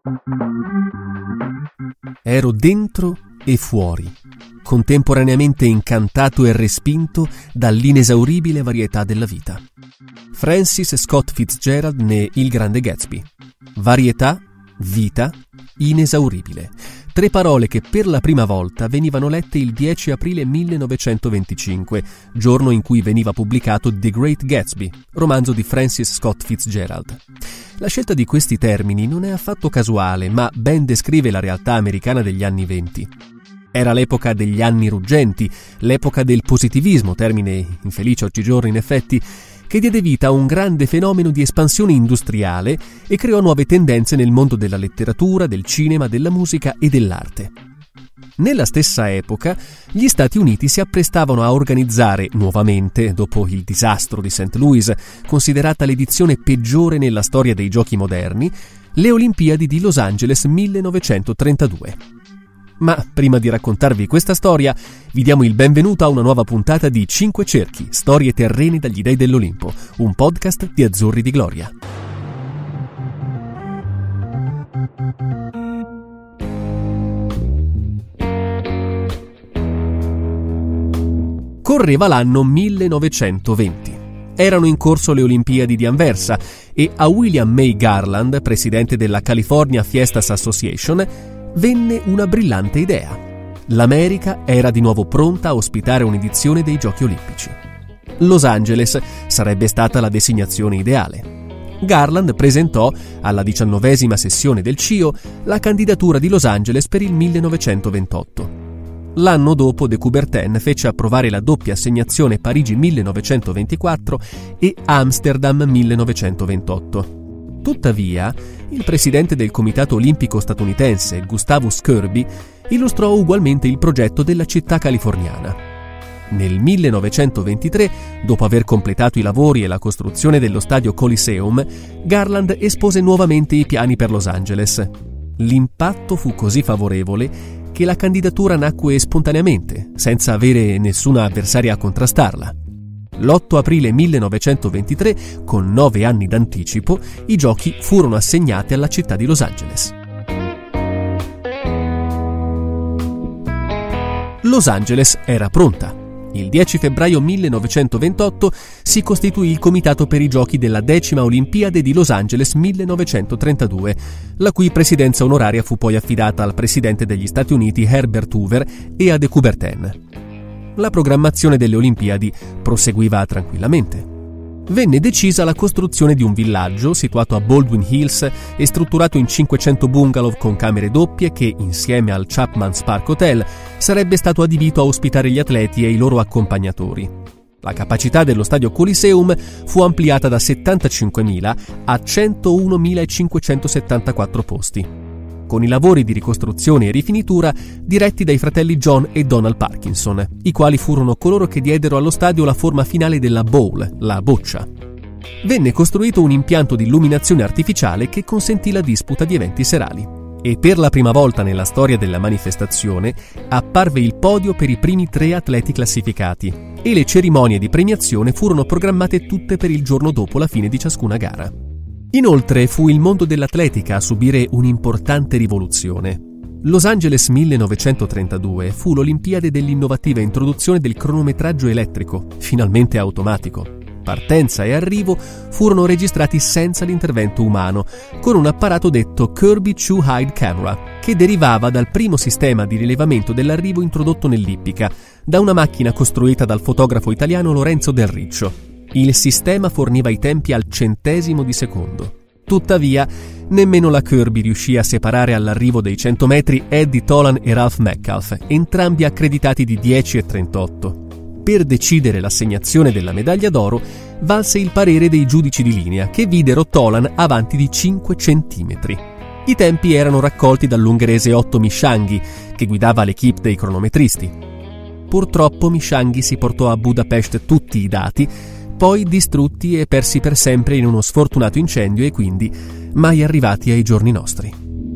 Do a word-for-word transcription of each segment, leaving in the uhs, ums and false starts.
Ero dentro e fuori, contemporaneamente incantato e respinto dall'inesauribile varietà della vita. Francis Scott Fitzgerald ne Il Grande Gatsby. Varietà, vita, inesauribile. Tre parole che per la prima volta venivano lette il dieci aprile millenovecentoventicinque, giorno in cui veniva pubblicato The Great Gatsby, romanzo di Francis Scott Fitzgerald. La scelta di questi termini non è affatto casuale, ma ben descrive la realtà americana degli anni venti. Era l'epoca degli anni ruggenti, l'epoca del positivismo, termine infelice oggigiorno in effetti, che diede vita a un grande fenomeno di espansione industriale e creò nuove tendenze nel mondo della letteratura, del cinema, della musica e dell'arte. Nella stessa epoca, gli Stati Uniti si apprestavano a organizzare nuovamente, dopo il disastro di Saint Louis, considerata l'edizione peggiore nella storia dei giochi moderni, le Olimpiadi di Los Angeles millenovecentotrentadue. Ma prima di raccontarvi questa storia, vi diamo il benvenuto a una nuova puntata di Cinque Cerchi, storie terrene dagli dei dell'Olimpo, un podcast di Azzurri di Gloria. Correva l'anno millenovecentoventi. Erano in corso le Olimpiadi di Anversa e a William May Garland, presidente della California Fiestas Association, venne una brillante idea. L'America era di nuovo pronta a ospitare un'edizione dei Giochi Olimpici. Los Angeles sarebbe stata la designazione ideale. Garland presentò, alla diciannovesima sessione del C I O, la candidatura di Los Angeles per il millenovecentoventotto. L'anno dopo de Coubertin fece approvare la doppia assegnazione Parigi millenovecentoventiquattro e Amsterdam millenovecentoventotto. Tuttavia, il presidente del Comitato Olimpico statunitense, Gustavus Kirby, illustrò ugualmente il progetto della città californiana. Nel millenovecentoventitré, dopo aver completato i lavori e la costruzione dello stadio Coliseum, Garland espose nuovamente i piani per Los Angeles. L'impatto fu così favorevole che la candidatura nacque spontaneamente, senza avere nessuna avversaria a contrastarla. L'otto aprile millenovecentoventitré, con nove anni d'anticipo, i giochi furono assegnati alla città di Los Angeles. Los Angeles era pronta. Il dieci febbraio millenovecentoventotto si costituì il comitato per i giochi della decima Olimpiade di Los Angeles millenovecentotrentadue, la cui presidenza onoraria fu poi affidata al presidente degli Stati Uniti Herbert Hoover e a de Coubertin. La programmazione delle Olimpiadi proseguiva tranquillamente. Venne decisa la costruzione di un villaggio situato a Baldwin Hills e strutturato in cinquecento bungalow con camere doppie che, insieme al Chapman's Park Hotel, sarebbe stato adibito a ospitare gli atleti e i loro accompagnatori. La capacità dello stadio Coliseum fu ampliata da settantacinquemila a centounomilacinquecentosettantaquattro posti, con i lavori di ricostruzione e rifinitura diretti dai fratelli John e Donald Parkinson, i quali furono coloro che diedero allo stadio la forma finale della bowl, la boccia. Venne costruito un impianto di illuminazione artificiale che consentì la disputa di eventi serali. E per la prima volta nella storia della manifestazione apparve il podio per i primi tre atleti classificati e le cerimonie di premiazione furono programmate tutte per il giorno dopo la fine di ciascuna gara. Inoltre fu il mondo dell'atletica a subire un'importante rivoluzione. Los Angeles millenovecentotrentadue fu l'Olimpiade dell'innovativa introduzione del cronometraggio elettrico, finalmente automatico. Partenza e arrivo furono registrati senza l'intervento umano, con un apparato detto Kirby Two Hide Camera, che derivava dal primo sistema di rilevamento dell'arrivo introdotto nell'ippica, da una macchina costruita dal fotografo italiano Lorenzo Del Riccio. Il sistema forniva i tempi al centesimo di secondo. Tuttavia, nemmeno la Kirby riuscì a separare all'arrivo dei cento metri Eddie Tolan e Ralph Metcalfe, entrambi accreditati di dieci e trentotto. Per decidere l'assegnazione della medaglia d'oro, valse il parere dei giudici di linea, che videro Tolan avanti di cinque centimetri. I tempi erano raccolti dall'ungherese Otto Mishanghi, che guidava l'equipe dei cronometristi. Purtroppo Mishanghi si portò a Budapest tutti i dati, poi distrutti e persi per sempre in uno sfortunato incendio e quindi mai arrivati ai giorni nostri.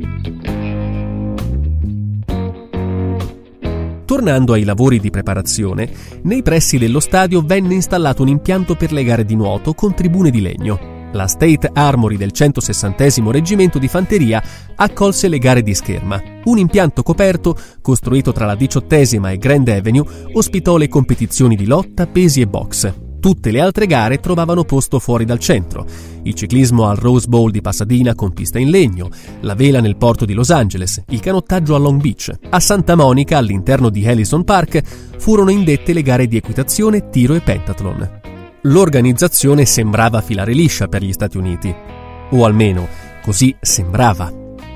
Tornando ai lavori di preparazione, nei pressi dello stadio venne installato un impianto per le gare di nuoto con tribune di legno. La State Armory del centosessantesimo Reggimento di Fanteria accolse le gare di scherma. Un impianto coperto, costruito tra la diciottesima e Grand Avenue, ospitò le competizioni di lotta, pesi e box. Tutte le altre gare trovavano posto fuori dal centro. Il ciclismo al Rose Bowl di Pasadena con pista in legno, la vela nel porto di Los Angeles, il canottaggio a Long Beach. A Santa Monica, all'interno di Ellison Park, furono indette le gare di equitazione, tiro e pentathlon. L'organizzazione sembrava filare liscia per gli Stati Uniti, o almeno così sembrava.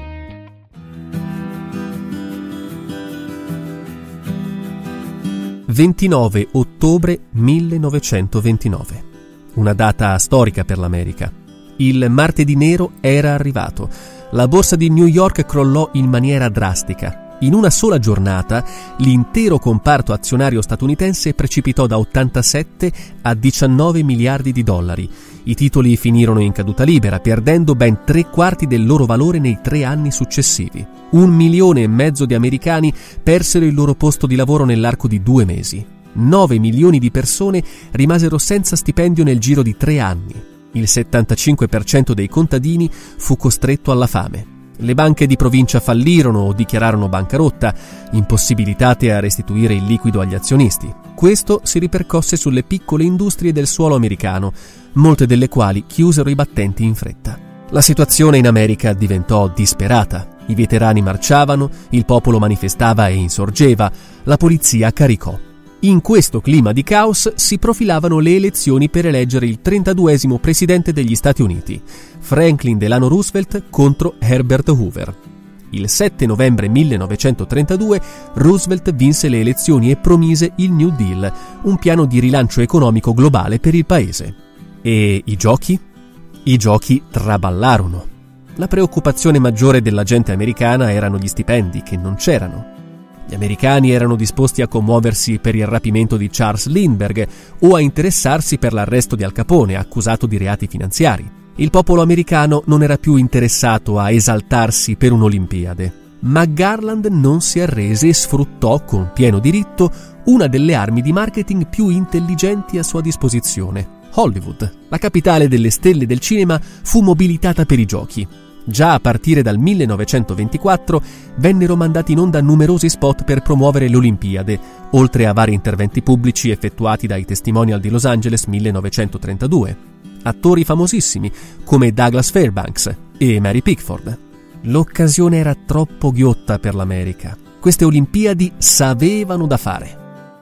ventinove ottobre millenovecentoventinove, una data storica per l'America. Il martedì nero era arrivato. La borsa di New York crollò in maniera drastica. In una sola giornata, l'intero comparto azionario statunitense precipitò da ottantasette a diciannove miliardi di dollari. I titoli finirono in caduta libera, perdendo ben tre quarti del loro valore nei tre anni successivi. Un milione e mezzo di americani persero il loro posto di lavoro nell'arco di due mesi. Nove milioni di persone rimasero senza stipendio nel giro di tre anni. Il settantacinque per cento dei contadini fu costretto alla fame. Le banche di provincia fallirono o dichiararono bancarotta, impossibilitate a restituire il liquido agli azionisti. Questo si ripercosse sulle piccole industrie del suolo americano, molte delle quali chiusero i battenti in fretta. La situazione in America diventò disperata. I veterani marciavano, il popolo manifestava e insorgeva, la polizia caricò. In questo clima di caos si profilavano le elezioni per eleggere il trentaduesimo presidente degli Stati Uniti, Franklin Delano Roosevelt contro Herbert Hoover. Il sette novembre millenovecentotrentadue Roosevelt vinse le elezioni e promise il New Deal, un piano di rilancio economico globale per il paese. E i giochi? I giochi traballarono. La preoccupazione maggiore della gente americana erano gli stipendi, che non c'erano. Gli americani erano disposti a commuoversi per il rapimento di Charles Lindbergh o a interessarsi per l'arresto di Al Capone, accusato di reati finanziari. Il popolo americano non era più interessato a esaltarsi per un'Olimpiade. Ma Garland non si arrese e sfruttò con pieno diritto una delle armi di marketing più intelligenti a sua disposizione. Hollywood, la capitale delle stelle del cinema, fu mobilitata per i giochi. Già a partire dal millenovecentoventiquattro vennero mandati in onda numerosi spot per promuovere le Olimpiadi, oltre a vari interventi pubblici effettuati dai Testimonial di Los Angeles millenovecentotrentadue. Attori famosissimi come Douglas Fairbanks e Mary Pickford. L'occasione era troppo ghiotta per l'America. Queste Olimpiadi s'avevano da fare.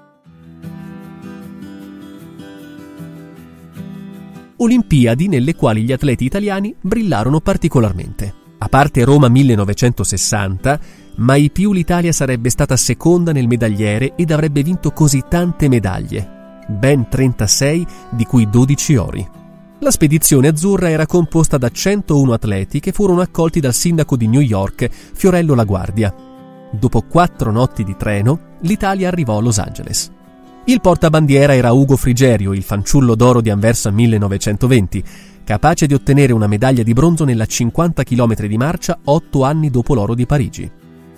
Olimpiadi nelle quali gli atleti italiani brillarono particolarmente. A parte Roma millenovecentosessanta, mai più l'Italia sarebbe stata seconda nel medagliere ed avrebbe vinto così tante medaglie, ben trentasei di cui dodici ori. La spedizione azzurra era composta da centouno atleti che furono accolti dal sindaco di New York, Fiorello La Guardia. Dopo quattro notti di treno, l'Italia arrivò a Los Angeles. Il portabandiera era Ugo Frigerio, il fanciullo d'oro di Anversa millenovecentoventi, capace di ottenere una medaglia di bronzo nella cinquanta chilometri di marcia otto anni dopo l'oro di Parigi.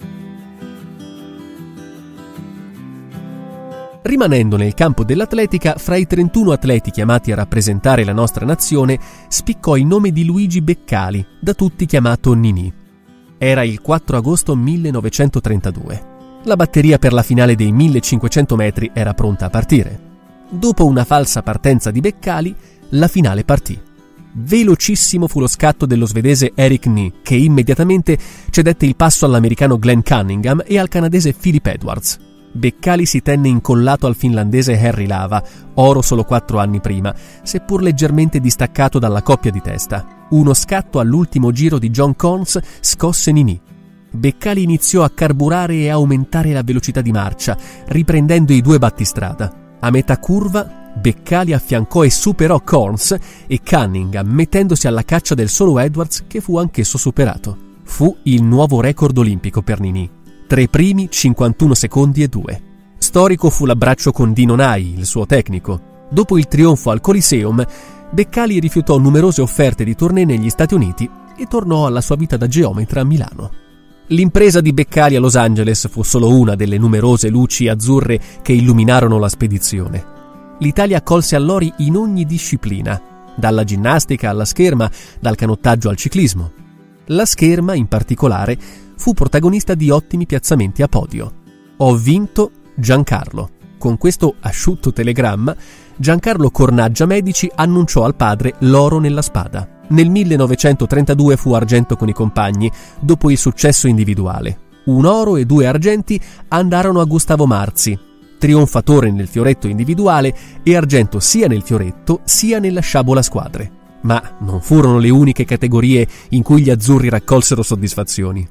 Rimanendo nel campo dell'atletica, fra i trentuno atleti chiamati a rappresentare la nostra nazione, spiccò il nome di Luigi Beccali, da tutti chiamato Ninì. Era il quattro agosto millenovecentotrentadue. La batteria per la finale dei millecinquecento metri era pronta a partire. Dopo una falsa partenza di Beccali, la finale partì. Velocissimo fu lo scatto dello svedese Eric Nee, che immediatamente cedette il passo all'americano Glenn Cunningham e al canadese Philip Edwards. Beccali si tenne incollato al finlandese Harry Lava, oro solo quattro anni prima, seppur leggermente distaccato dalla coppia di testa. Uno scatto all'ultimo giro di John Corns scosse Ninì. Beccali iniziò a carburare e aumentare la velocità di marcia, riprendendo i due battistrada. A metà curva, Beccali affiancò e superò Corns e Cunningham, mettendosi alla caccia del solo Edwards, che fu anch'esso superato. Fu il nuovo record olimpico per Ninì. Tre primi, cinquantuno secondi e due. Storico fu l'abbraccio con Dino Nai, il suo tecnico. Dopo il trionfo al Coliseum, Beccali rifiutò numerose offerte di tournée negli Stati Uniti e tornò alla sua vita da geometra a Milano. L'impresa di Beccali a Los Angeles fu solo una delle numerose luci azzurre che illuminarono la spedizione. L'Italia colse all'ori in ogni disciplina. dalla ginnastica alla scherma, dal canottaggio al ciclismo. La scherma, in particolare, fu protagonista di ottimi piazzamenti a podio. Ho vinto Giancarlo. Con questo asciutto telegramma, Giancarlo Cornaggia Medici annunciò al padre l'oro nella spada. Nel millenovecentotrentadue fu argento con i compagni, dopo il successo individuale. Un oro e due argenti andarono a Gustavo Marzi, trionfatore nel fioretto individuale e argento sia nel fioretto sia nella sciabola squadre. Ma non furono le uniche categorie in cui gli azzurri raccolsero soddisfazioni.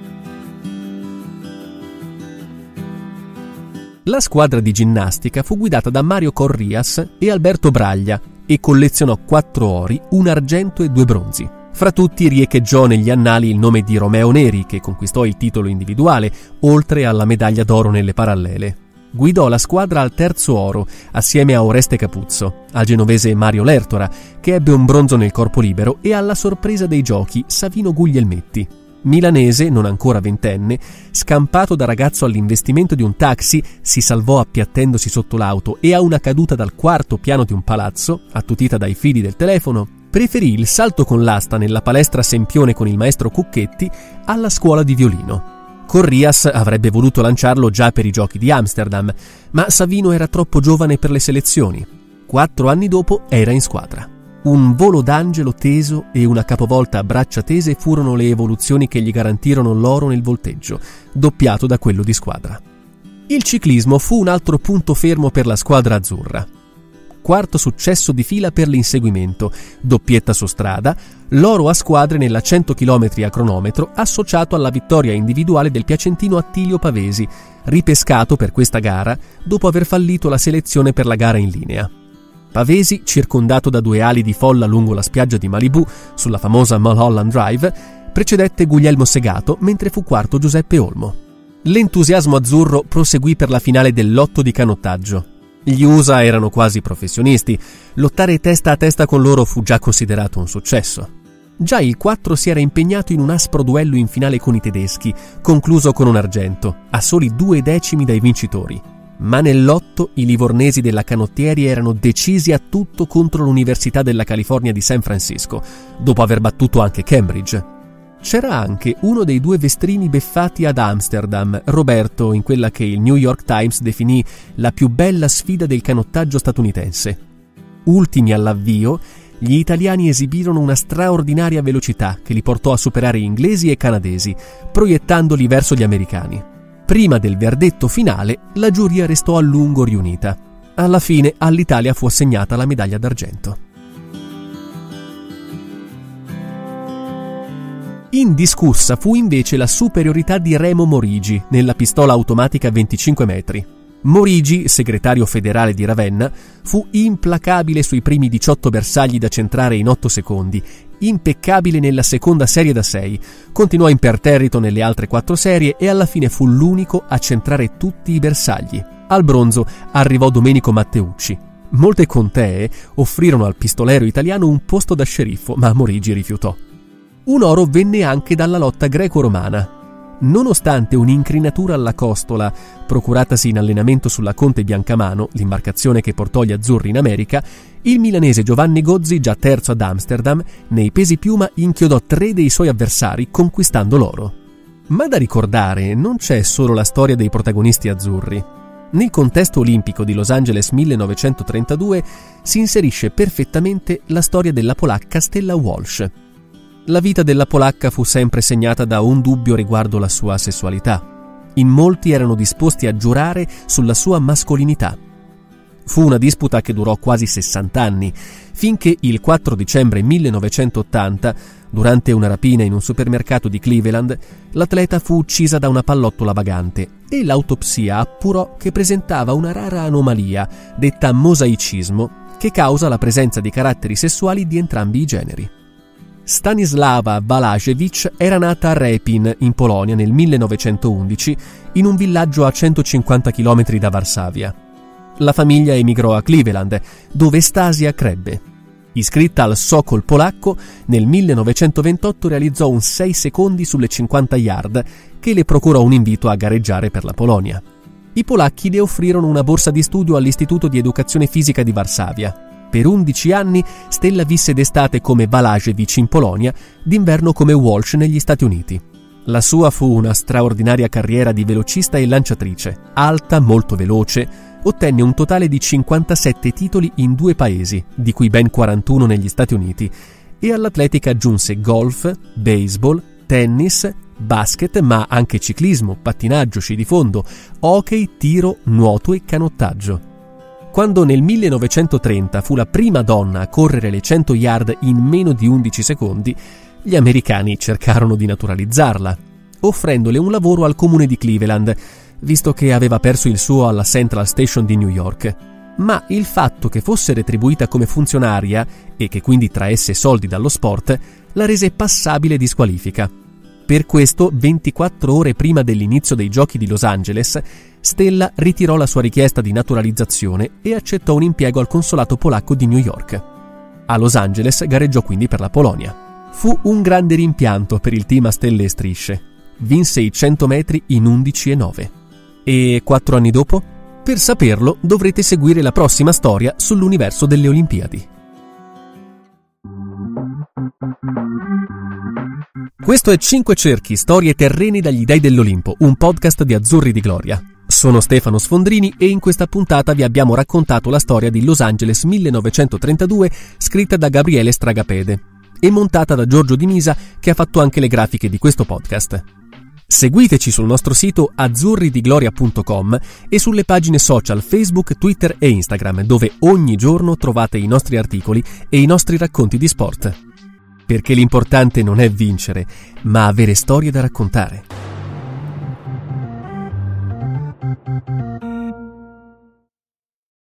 La squadra di ginnastica fu guidata da Mario Corrias e Alberto Braglia e collezionò quattro ori, un argento e due bronzi. Fra tutti riecheggiò negli annali il nome di Romeo Neri, che conquistò il titolo individuale, oltre alla medaglia d'oro nelle parallele. Guidò la squadra al terzo oro, assieme a Oreste Capuzzo, al genovese Mario Lertora, che ebbe un bronzo nel corpo libero, e alla sorpresa dei giochi Savino Guglielmetti. Milanese, non ancora ventenne, scampato da ragazzo all'investimento di un taxi, si salvò appiattendosi sotto l'auto e a una caduta dal quarto piano di un palazzo, attutita dai fili del telefono, preferì il salto con l'asta nella palestra Sempione con il maestro Cucchetti alla scuola di violino. Corrias avrebbe voluto lanciarlo già per i giochi di Amsterdam, ma Savino era troppo giovane per le selezioni. Quattro anni dopo era in squadra. Un volo d'angelo teso e una capovolta a braccia tese furono le evoluzioni che gli garantirono l'oro nel volteggio, doppiato da quello di squadra. Il ciclismo fu un altro punto fermo per la squadra azzurra. Quarto successo di fila per l'inseguimento, doppietta su strada, l'oro a squadre nella cento chilometri a cronometro associato alla vittoria individuale del piacentino Attilio Pavesi, ripescato per questa gara dopo aver fallito la selezione per la gara in linea. Pavesi, circondato da due ali di folla lungo la spiaggia di Malibu, sulla famosa Mulholland Drive, precedette Guglielmo Segato, mentre fu quarto Giuseppe Olmo. L'entusiasmo azzurro proseguì per la finale del lotto di canottaggio. Gli U S A erano quasi professionisti, lottare testa a testa con loro fu già considerato un successo. Già il quattro si era impegnato in un aspro duello in finale con i tedeschi, concluso con un argento, a soli due decimi dai vincitori. Ma nell'otto i livornesi della canottieri erano decisi a tutto contro l'Università della California di San Francisco, dopo aver battuto anche Cambridge. C'era anche uno dei due vestrini beffati ad Amsterdam, Roberto, in quella che il New York Times definì la più bella sfida del canottaggio statunitense. Ultimi all'avvio, gli italiani esibirono una straordinaria velocità che li portò a superare inglesi e canadesi, proiettandoli verso gli americani. Prima del verdetto finale, la giuria restò a lungo riunita. Alla fine all'Italia fu assegnata la medaglia d'argento. Indiscussa fu invece la superiorità di Remo Morigi nella pistola automatica a venticinque metri. Morigi, segretario federale di Ravenna, fu implacabile sui primi diciotto bersagli da centrare in otto secondi, impeccabile nella seconda serie da sei, continuò imperterrito nelle altre quattro serie e alla fine fu l'unico a centrare tutti i bersagli. Al bronzo arrivò Domenico Matteucci. Molte contee offrirono al pistolero italiano un posto da sceriffo, ma Morigi rifiutò. Un oro venne anche dalla lotta greco-romana. Nonostante un'incrinatura alla costola, procuratasi in allenamento sulla Conte Biancamano, l'imbarcazione che portò gli azzurri in America, il milanese Giovanni Gozzi, già terzo ad Amsterdam, nei pesi piuma inchiodò tre dei suoi avversari conquistando l'oro. Ma da ricordare non c'è solo la storia dei protagonisti azzurri. Nel contesto olimpico di Los Angeles millenovecentotrentadue si inserisce perfettamente la storia della polacca Stella Walsh. La vita della polacca fu sempre segnata da un dubbio riguardo la sua sessualità. In molti erano disposti a giurare sulla sua mascolinità. Fu una disputa che durò quasi sessanta anni, finché il quattro dicembre millenovecentottanta, durante una rapina in un supermercato di Cleveland, l'atleta fu uccisa da una pallottola vagante e l'autopsia appurò che presentava una rara anomalia, detta mosaicismo, che causa la presenza di caratteri sessuali di entrambi i generi. Stanislava Balašević era nata a Repin, in Polonia, nel millenovecentoundici, in un villaggio a centocinquanta chilometri da Varsavia. La famiglia emigrò a Cleveland, dove Stasia crebbe. Iscritta al Sokol polacco, nel millenovecentoventotto realizzò un sei secondi sulle cinquanta yard, che le procurò un invito a gareggiare per la Polonia. I polacchi le offrirono una borsa di studio all'Istituto di Educazione Fisica di Varsavia. Per undici anni Stella visse d'estate come Balašević in Polonia, d'inverno come Walsh negli Stati Uniti. La sua fu una straordinaria carriera di velocista e lanciatrice. Alta, molto veloce, ottenne un totale di cinquantasette titoli in due paesi, di cui ben quarantuno negli Stati Uniti, e all'atletica aggiunse golf, baseball, tennis, basket, ma anche ciclismo, pattinaggio, sci di fondo, hockey, tiro, nuoto e canottaggio. Quando nel millenovecentotrenta fu la prima donna a correre le cento yard in meno di undici secondi, gli americani cercarono di naturalizzarla, offrendole un lavoro al comune di Cleveland, visto che aveva perso il suo alla Central Station di New York. Ma il fatto che fosse retribuita come funzionaria e che quindi traesse soldi dallo sport la rese passabile di squalifica. Per questo, ventiquattro ore prima dell'inizio dei Giochi di Los Angeles, Stella ritirò la sua richiesta di naturalizzazione e accettò un impiego al consolato polacco di New York. A Los Angeles gareggiò quindi per la Polonia. Fu un grande rimpianto per il team a stelle e strisce. Vinse i cento metri in undici e nove. E quattro anni dopo? Per saperlo dovrete seguire la prossima storia sull'universo delle Olimpiadi. Questo è Cinque Cerchi, storie terrene dagli dei dell'Olimpo, un podcast di Azzurri di Gloria. Sono Stefano Sfondrini e in questa puntata vi abbiamo raccontato la storia di Los Angeles millenovecentotrentadue, scritta da Gabriele Stragapede e montata da Giorgio Di Misa, che ha fatto anche le grafiche di questo podcast. Seguiteci sul nostro sito azzurridigloria punto com e sulle pagine social Facebook, Twitter e Instagram, dove ogni giorno trovate i nostri articoli e i nostri racconti di sport. Perché l'importante non è vincere, ma avere storie da raccontare.